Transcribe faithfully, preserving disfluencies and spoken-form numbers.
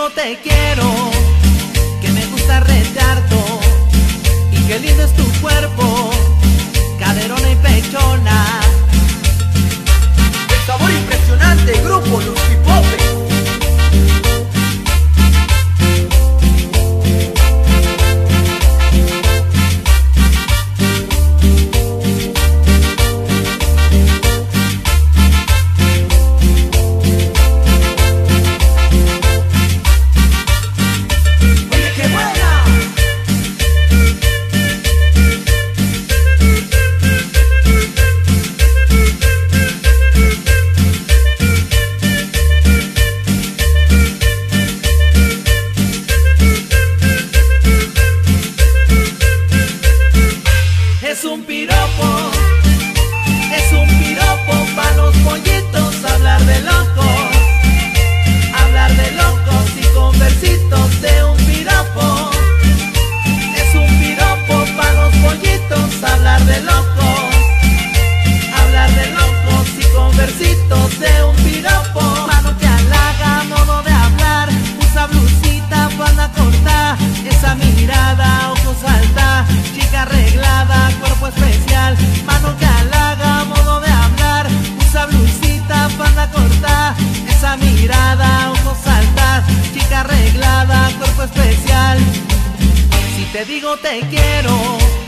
te quiero, que me gusta retarte y qué lindo es tu cuerpo, caderona y pechona. El sabor impresionante, grupo Lucipope. Es un piropo, es un piropo pa' los pollitos, hablar de locos, hablar de locos y con versitos de un piropo. Es un piropo pa' los pollitos, hablar de locos, hablar de locos y con versitos de un piropo. Mano que halaga, modo de hablar, usa blusita, falda corta, esa mirada, ojos alta, chica arreglada, cuerpo especial, mano que halaga, modo de hablar, usa blusita, falda corta, esa mirada, ojos alta, chica arreglada, cuerpo especial. Si te digo te quiero,